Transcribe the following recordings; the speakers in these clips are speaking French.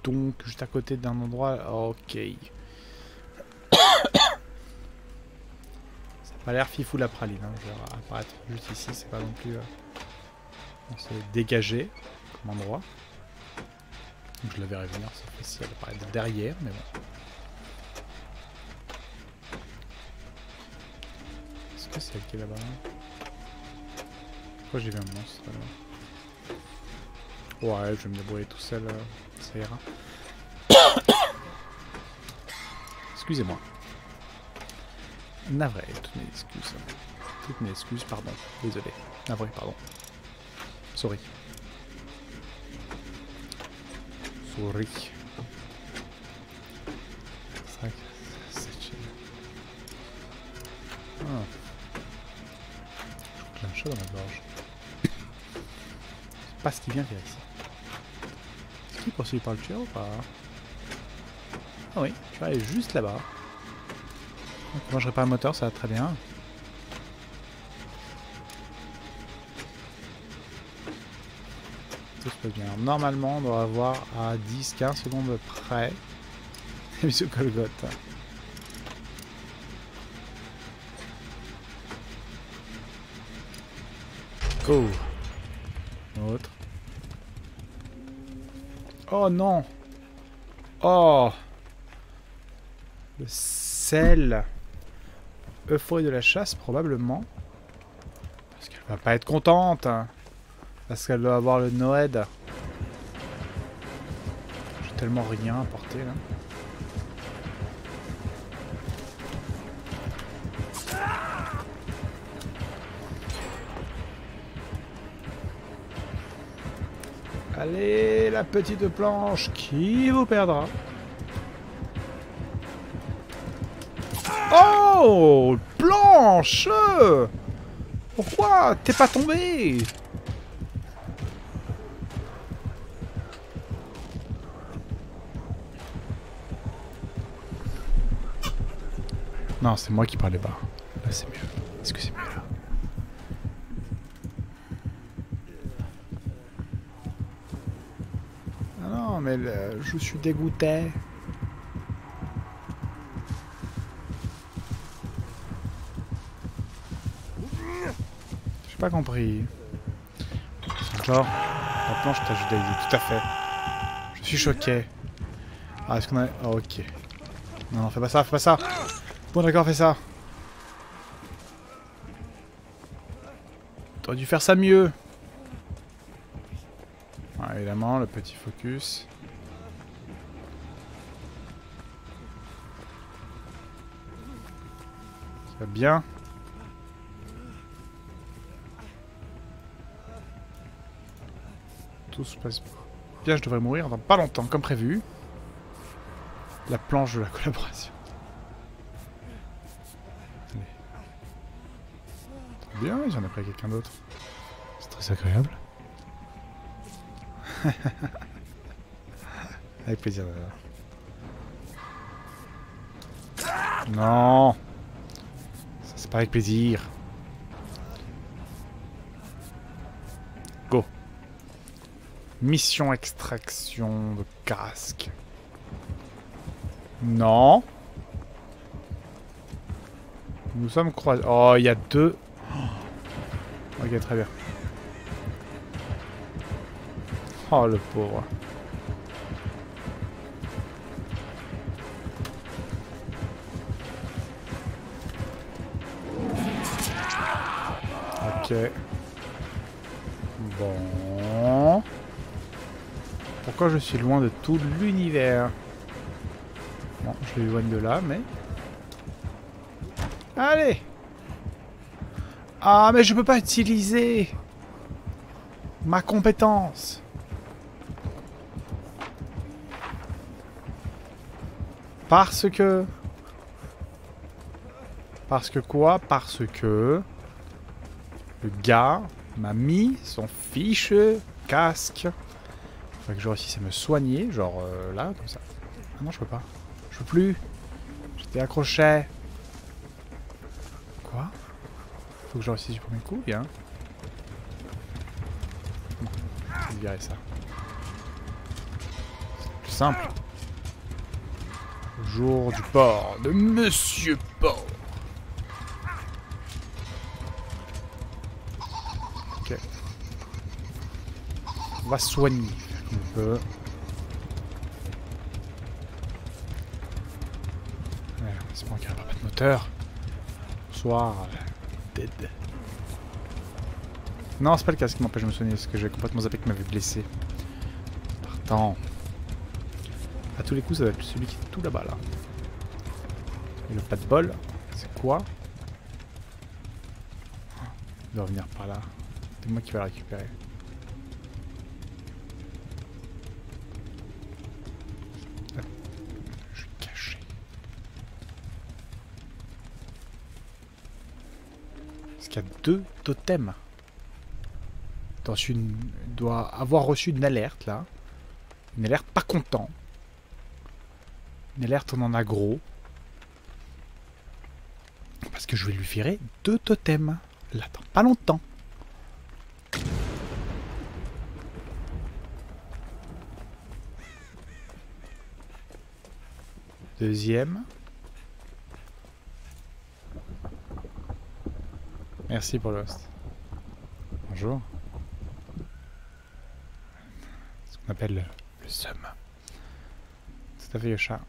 donc juste à côté d'un endroit. Ok. Ça a pas l'air fifou la praline. Hein. Je vais apparaître juste ici, c'est pas non plus. On s'est dégagé comme endroit. Donc je la verrai venir, cette fois-ci elle apparaît de derrière, mais bon. Est-ce que c'est elle qui est là-bas? Pourquoi j'ai vu un monstre là? Ouais, je vais me débrouiller tout seul, ça ira. Excusez-moi. Navré, toutes mes excuses. Toutes mes excuses, pardon. Désolé. Navré, pardon. Sorry. Sorry. C'est vrai que c'est chill. Ah. Je crois qu'il y a un chat dans ma gorge. C'est pas ce qui vient faire ici. Est-ce qu'il poursuit par le tueur ou pas? Ah oui, tu vas aller juste là-bas. Moi je répare le moteur, ça va très bien. Tout se passe bien. Alors, normalement, on doit avoir à 10-15 secondes près. Monsieur Colgotte. Oh. Autre. Oh non. Oh. Le sel. Euphorie de la chasse, probablement. Parce qu'elle va pas être contente. Hein. Parce qu'elle doit avoir le Noël. J'ai tellement rien apporté là. Allez, la petite planche qui vous perdra. Oh, planche! Pourquoi t'es pas tombé? Non, c'est moi qui parlais pas. Là, c'est mieux. Est-ce que c'est mieux là? Ah non, mais je suis dégoûté. J'ai pas compris. Genre, la planche t'a judaïsé, tout à fait. Je suis choqué. Ah, est-ce qu'on a... Oh, ok. Non, non, fais pas ça, fais pas ça. Bon, d'accord, fais ça. T'aurais dû faire ça mieux. Ah, évidemment, le petit focus. Ça va bien. Tout se passe bien, je devrais mourir dans pas longtemps, comme prévu. La planche de la collaboration. Allez. Très bien, j'en ai pris quelqu'un d'autre. C'est très agréable. Avec plaisir d'ailleurs. Non, ça c'est pas avec plaisir. Go. Mission extraction de casque. Non. Nous sommes croisés. Oh, il y a deux. Oh. Ok, très bien. Oh, le pauvre. Ok. Bon. Pourquoi je suis loin de tout l'univers? Bon, je l'éloigne de là, mais... Allez! Ah, mais je peux pas utiliser ma compétence. Parce que... Parce que quoi? Parce que... Le gars m'a mis son fiche casque. Faut que je réussisse à me soigner, genre là, comme ça. Ah non, je peux pas. Je peux plus. J'étais accroché. Quoi? Faut que je réussisse du premier coup, bien. Bon, je vais virer ça. simple. Jour du porc de Monsieur Porc. Ok. On va soigner un peu. C'est bon qu'il n'y a pas de moteur. Bonsoir. Dead. Non, c'est pas le casque qui m'empêche de me soigner, parce que j'ai complètement zappé qui m'avait blessé. Partant. À tous les coups, ça va être celui qui est tout là-bas, là. Il a pas de bol. C'est quoi? Il doit revenir par là. C'est moi qui vais le récupérer. Je suis caché. Parce qu'il y a 2 totems. Il doit avoir reçu une alerte, là. Une alerte pas content. Une alerte en aggro. Parce que je vais lui virer 2 totems. Là, dans pas longtemps. Deuxième. Merci pour l'host. Bonjour. Ce qu'on appelle le seum. Tout à fait le chat.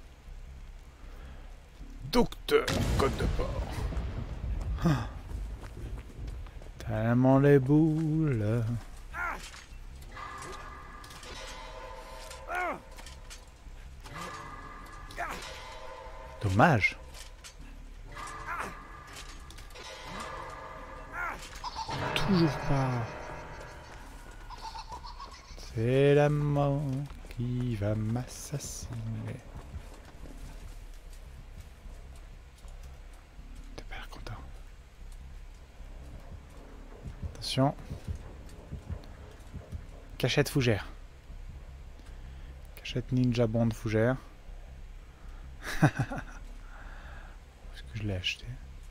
Docteur Côte de Porc. Ah. Tellement les boules. Dommage. Toujours pas. C'est la mort qui va m'assassiner. T'es pas l'air content. Attention. Cachette fougère. Cachette ninja bond fougère. Est-ce que je l'ai acheté?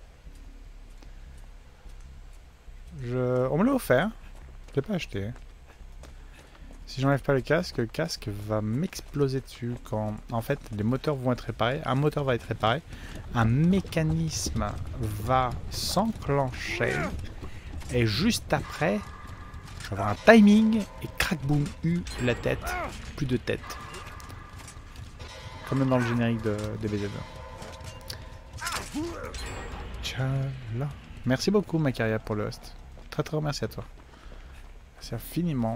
On me l'a offert. Je l'ai pas acheté. Si j'enlève pas le casque va m'exploser dessus quand en fait les moteurs vont être réparés. Un moteur va être réparé. Un mécanisme va s'enclencher. Et juste après, je vais avoir un timing et crac boum, la tête. Plus de tête. Comme dans le générique de BZ. Tchala. Merci beaucoup Macaria pour le host. Très très merci à toi. Merci infiniment.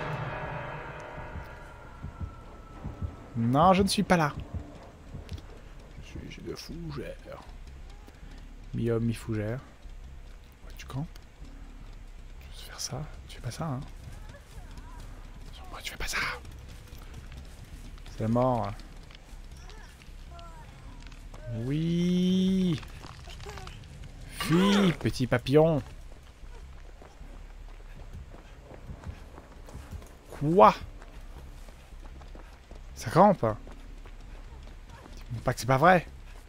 Non, je ne suis pas là. Je suis de fougère. Mi-homme, mi-fougère. Ouais, tu campes. Tu veux faire ça. Tu fais pas ça, hein. Moi, tu fais pas ça. C'est mort. Oui. Fuis, petit papillon. Quoi? Ça campe? Dis-moi pas que c'est pas vrai.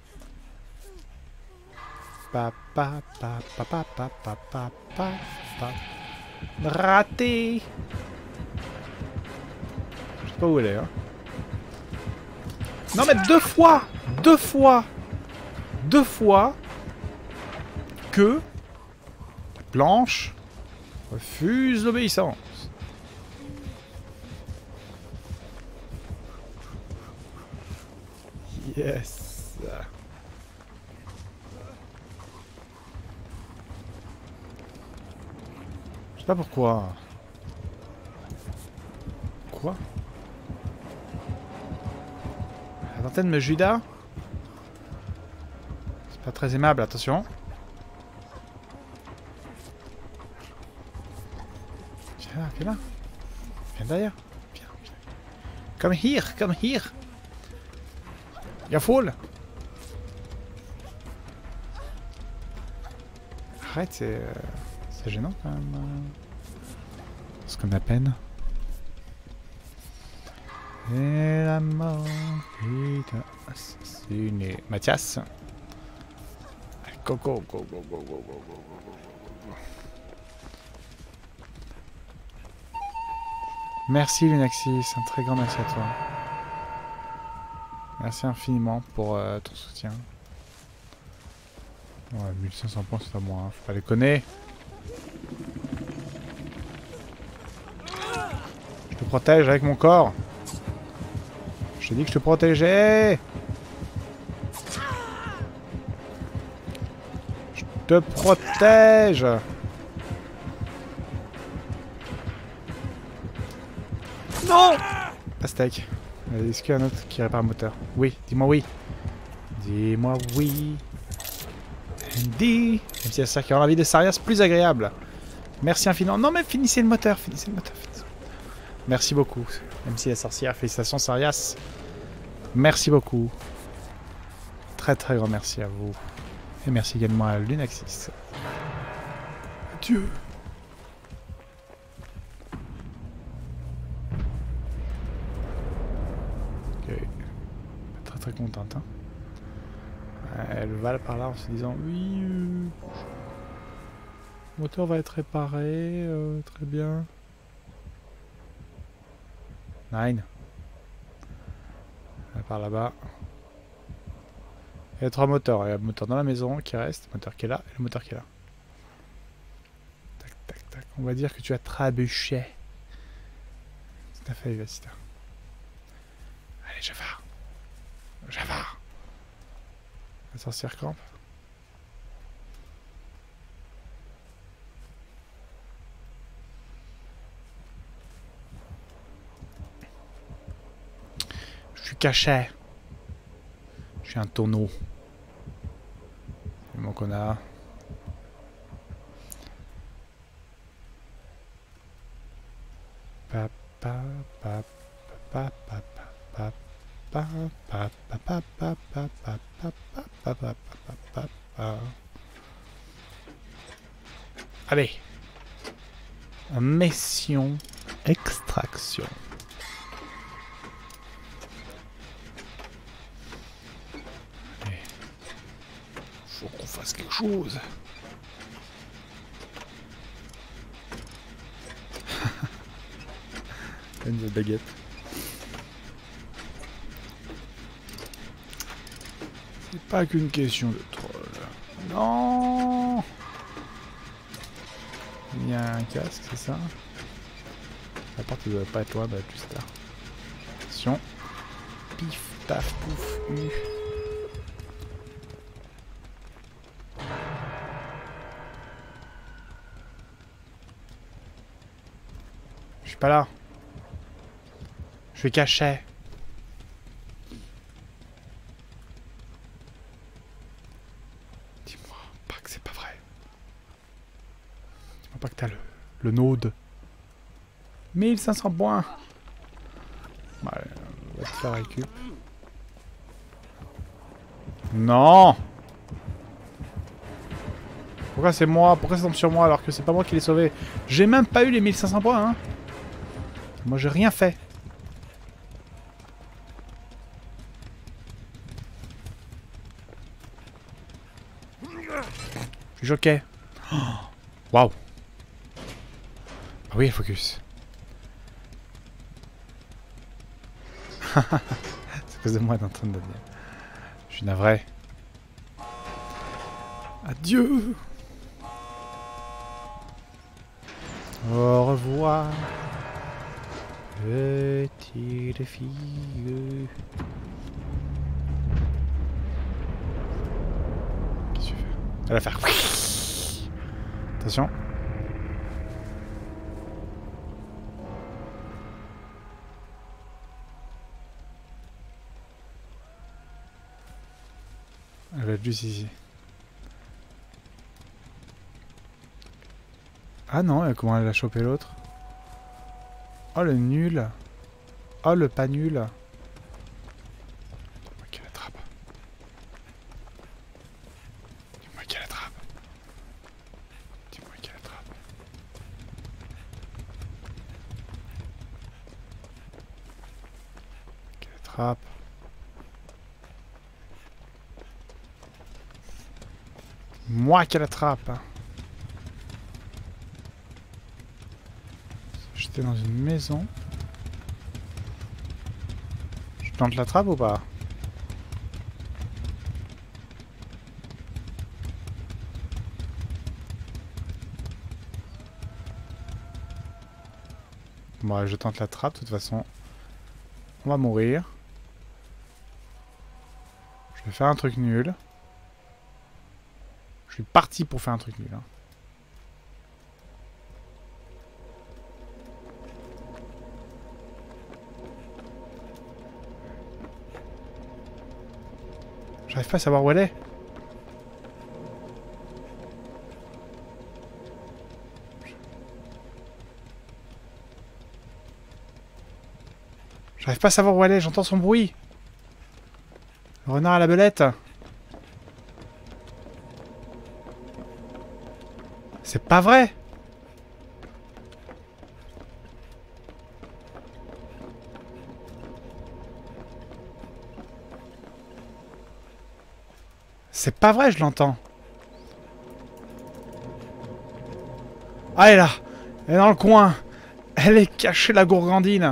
Papa, papa, papa, papa, papa, papa. Raté. Je sais pas où elle est, hein. Non mais 2 fois. 2 fois. 2 fois. Que la planche refuse l'obéissance. Yes. Je sais pas pourquoi. Quoi? La vingtaine me Judas? C'est pas très aimable, attention. Viens là. Viens derrière. Viens. Come here, come here. Y'a foule. Arrête, c'est gênant quand même. Ce qu'on a peine. Et la mort qui t'a assassiné. Mathias. Go, go, go, go, go, go, go, go, go. Merci Lunaxis, un très grand merci à toi. Merci infiniment pour ton soutien. Ouais, 1500 points c'est à moi, hein. Faut pas déconner. Je te protège avec mon corps. Je t'ai dit que je te protégeais. Je te protège. Non. Pastèque. Est-ce qu'il y a un autre qui répare un moteur? Oui, dis-moi oui. Dis-moi oui. Andy. Même si ça qui rend la vie de Sarias plus agréable. Merci infiniment. Non mais finissez le moteur, finissez le moteur. Finissez. Merci beaucoup. Même si la sorcière, félicitations Sarias. Merci beaucoup. Très très grand merci à vous. Et merci également à Lunaxis. Adieu. Ok. Très très contente. Hein. Elle va par là en se disant oui. Le moteur va être réparé. Très bien. Nine. Elle part là-bas. Il y a 3 moteurs. Il y a le moteur dans la maison qui reste, le moteur qui est là et le moteur qui est là. Tac, tac, tac. On va dire que tu as trébuché. Tout à fait, Vivacita. Allez, Jafar. Jafar. La sorcière campe. Je suis caché. Je suis un tonneau. C'est mon connard. Allez. Mission extraction. Faut qu'on fasse quelque chose. Une baguette. C'est pas qu'une question de troll. Non. Il y a un casque, c'est ça? La porte ne doit pas être loin, bah plus tard. Attention. Pif, taf, pouf, Je suis pas là. Je suis caché. Dis-moi pas que c'est pas vrai. Dis-moi pas que t'as le node. 1500 points. Ouais, on va te faire récup. Non. Pourquoi c'est moi? Pourquoi ça tombe sur moi alors que c'est pas moi qui l'ai sauvé? J'ai même pas eu les 1500 points, hein. Moi j'ai rien fait. Je suis choqué. Waouh. Ah oui, focus. C'est à cause de moi d'entendre Daniel. Je suis navré. Adieu. Au revoir. Petite fille. Qu'est-ce que tu fais? Elle va faire. Attention. Elle va être juste ici. Ah non, comment elle a chopé l'autre? Oh le nul. Oh le pas nul. Dis-moi qu'elle attrape. Dis-moi qu'elle attrape. Dis-moi qu'elle attrape. Qu'elle attrape. Moi qu'elle attrape. J'étais dans une maison. Je tente la trappe ou pas? Bon, je tente la trappe, de toute façon. On va mourir. Je vais faire un truc nul. Je suis parti pour faire un truc nul. Hein. J'arrive pas à savoir où elle est. J'arrive pas à savoir où elle est, j'entends son bruit. Le renard à la belette. C'est pas vrai. C'est pas vrai, je l'entends. Ah, elle est là. Elle est dans le coin. Elle est cachée, la gourgandine.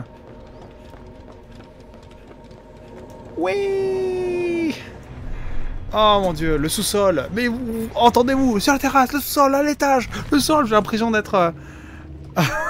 Oui. Oh mon dieu, le sous-sol. Mais entendez-vous, sur la terrasse, le sous-sol, à l'étage. Le sol, j'ai l'impression d'être...